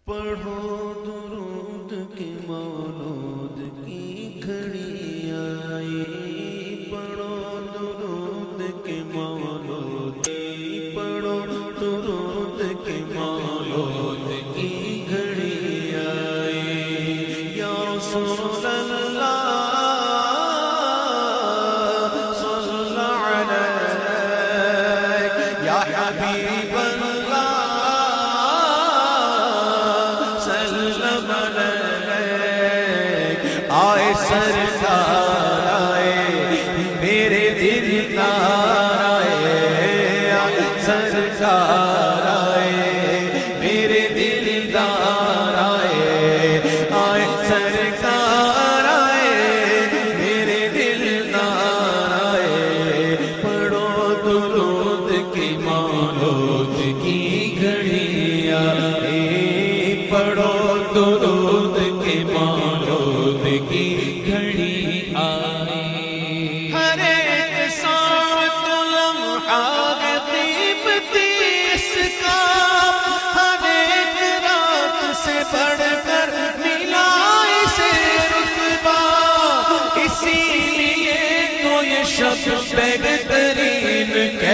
پڑھو درود کی مولود کی گھڑی آئی، پڑھو درود کی مولود کی، پڑھو درود کی مولود کی گھڑی آئی۔ یا رسول اللہ صلی علیہ، یا حبیب اللہ سلم علیک، آئے سرکار آئے میرے دلدار آئے، آئے سرکار آئے میرے دلدار آئے، آئے سرکار آئے میرے دلدار آئے۔ پڑھو درود کی مولود کی گھڑی آئی، پڑھو درود کی مولود کی گھڑی آئی۔ ہر ایک ساعت لمحہ قیمتی اس کا، ہر ایک رات سے بڑھ کر ملا اسے رتبہ، اسی لیے تو یہ شب بہترین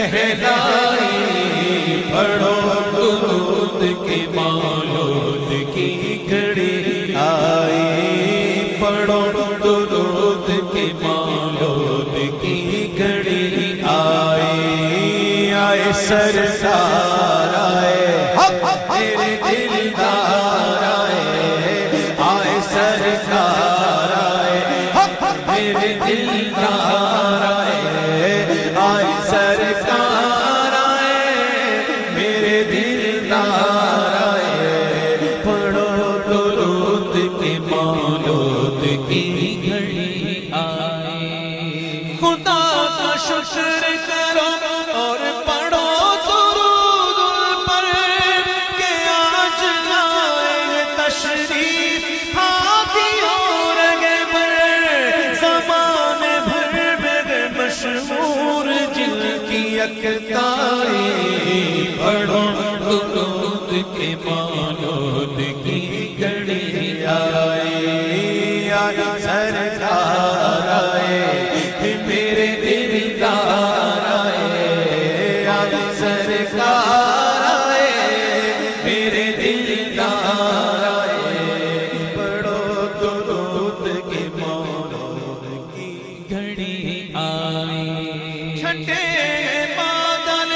کہلائی۔ پڑھو درود کی مولود کی گھڑی آئی، پڑھو درود کی مولود کی گھڑی آئی، آئے سرکار آئے میرے دلدار آئے، آئے سرکار آئے میرے دلدار آئے، آئے سرکار آئے میرے دلدار آئے۔ پڑھو درود کی مولود کی گھڑی آئی۔ خدا کا شکر کرو اور پڑھو درود ان پر، کہ آج لائے تشریف ہاتھیوں رگے پر، زمانے بھر میں مشہور جن کی یکتائی۔ پڑھو درود کی مولود کی گھڑی آئی، آئے سرکار آئے میرے دلدار آئے، آئے سرکار آئے میرے دلدار آئے۔ پڑھو درود کی مولود کی گھڑی آئی۔ چھٹے بادل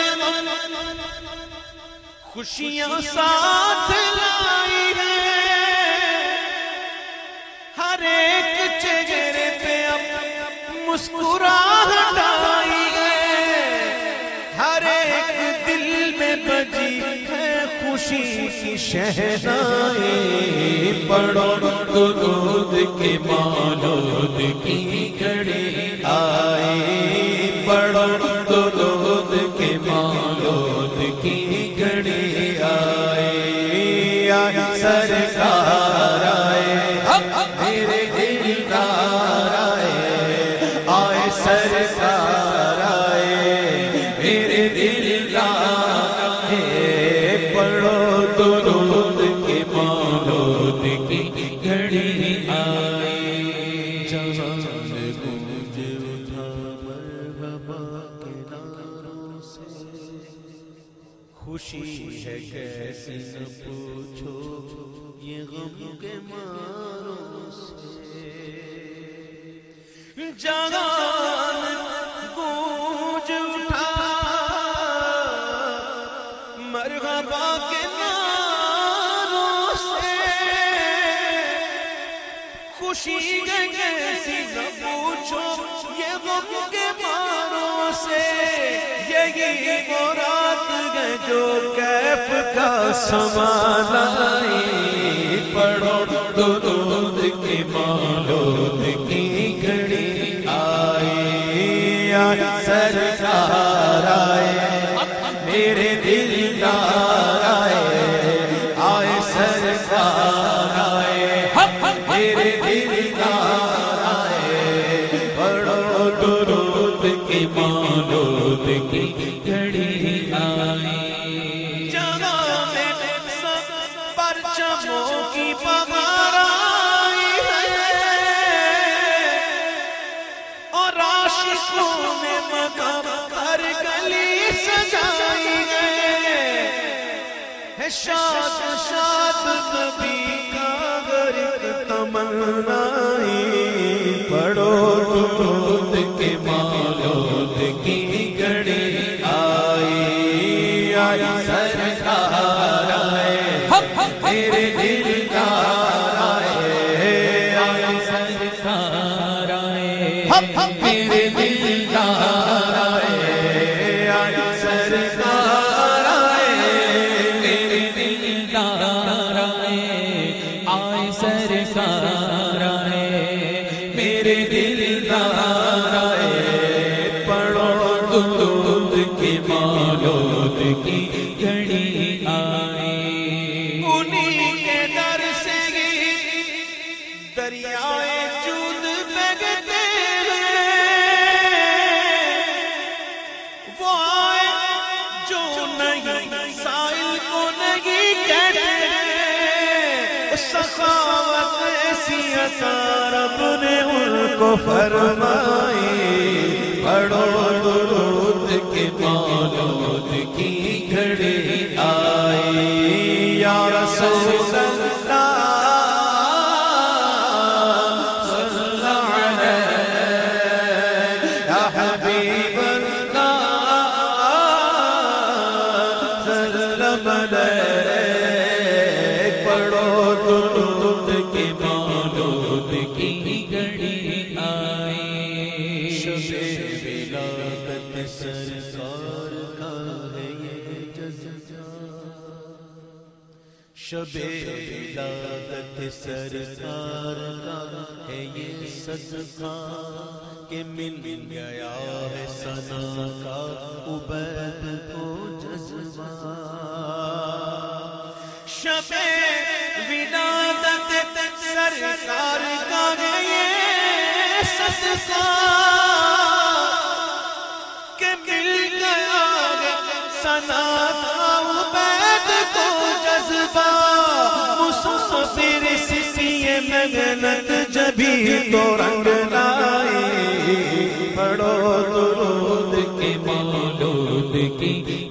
خوشیاں ساتھ لائی ہیں، ہر ایک چہرے پہ اب مسکراہٹ آئی ہے، ہر ایک دل میں بجی ہے خوشی کی شہنائی۔ پڑھو درود کی مولود کی گھڑی آئی، پڑھو درود کی مولود کی گھڑی آئی، آئے سرکار آئے میرے دلدار آئے، آئے سرکار آئے میرے دلدار آئے۔ پڑھو درود کی مولود کی گھڑی آئی۔ جہاں گونج اٹھا مرحبا کے نعروں سے، خوشی ہے کیسی نہ پوچھو یہ غم کے ماروں سے۔ جہان گونج اٹھا مرحبا کے نعروں سے، خوشی ہے کیسی نہ پوچھو یہ غم کے ماروں سے۔ یہی وہ رات ہے جو کیف کا سما لائی۔ پڑھو درود کی مولود کی گھڑی آئی، آئے سرکار آئے میرے دلدار آئے، آئے سرکار آئے میرے دلدار آئے۔ پڑھو درود کی مولود کی گھڑی آئی۔ جہاں میں سب پر چمچموں کی بہار آئی ہے اور عاشقوں نے مقام ہر گلی سجائی ہے شاد شاد نبی کا غرق تمنائی پڑھو درود کے مولود کی گھڑی آئی آئی سرکار آئے میرے دلدار آئے آئی سرکار آئے میرے دلدار آئے آئی سرکار آئے میرے دلدار آئے آئی سرکار آئے میرے دلدار آئے پڑھو درود کے مولود کی گھڑی آئی انہی کے در سے دریائے جود بہتے ہیں وہ آئے جو نہیں سائل کو نہیں کہتے سخاوت ایسی عطا رب نے ان کو فرمائی پڑھو درود کے مولود کی گھڑی آئی یا رسول اللہ صلی اللہ علیہ یا حبیب اللہ صلی اللہ علیہ پڑھو درود کے مولود کی گھڑی آئی شب ولادت سرکار کا ہے یہ جزا شب ولادت سرکار کا ہے یہ صدقہ کہ مل گیا ہے ثنا کا عبید کو جذبہ شب ولادت سرکار کا ہے یہ صدقہ کہ مل گیا ہے ثنا کا عبید کو جذبہ مسافر سیے محنت جبھی تو رنگ لائی پڑھو درود کے مولود کی